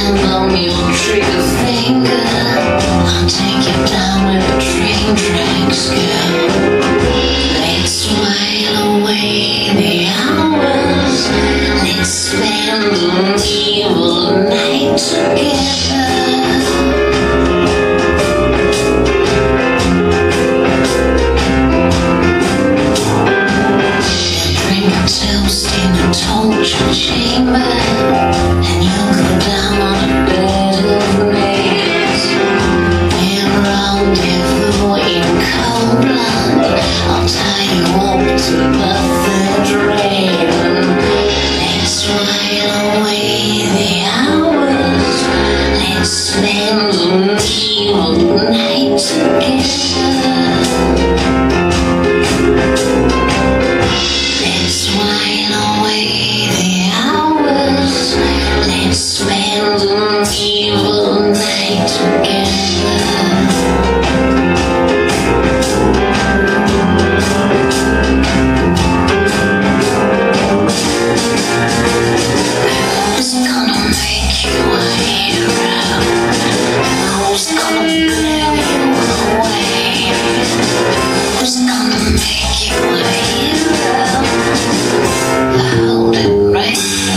hand on your trigger finger. I'll take you down where the train tracks go. Let's while away the hours. Let's spend an evil night together. Toast in a torture chamber, and you'll go down on a bed of nails. We'll rendezvous in cold blood. I'll tie you up to the third rail. Let's while away the hours. Let's spend an evil night together. While away the hours, let's spend an evil night together. Who's gonna make you a hero? Who's gonna blow you away? Who's gonna make you a hero? Hold it right.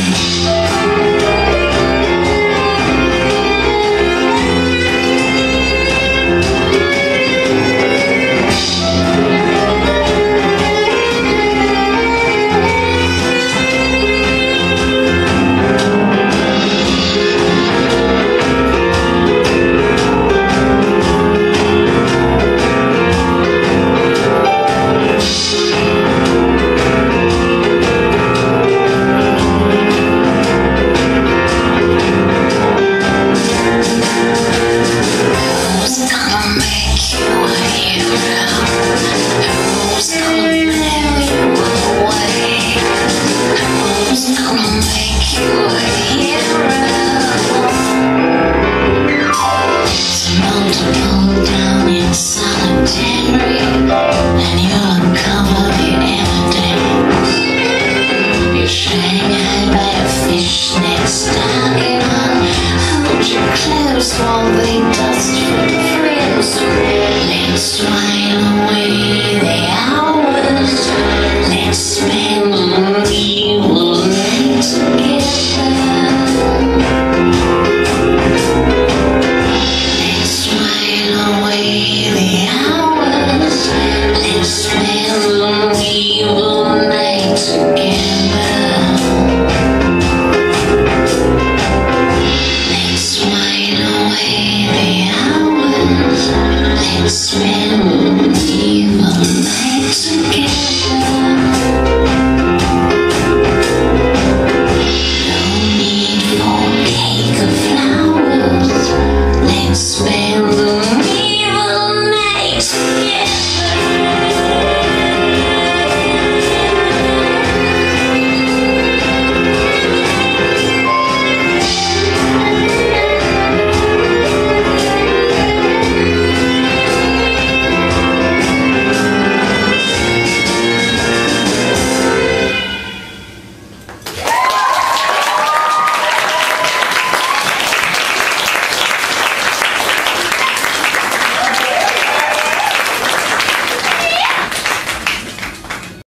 While they dust for friends, let's while away the hours. Let's spend an evil night together. Let's while away the hours. Let's spend an evil night together.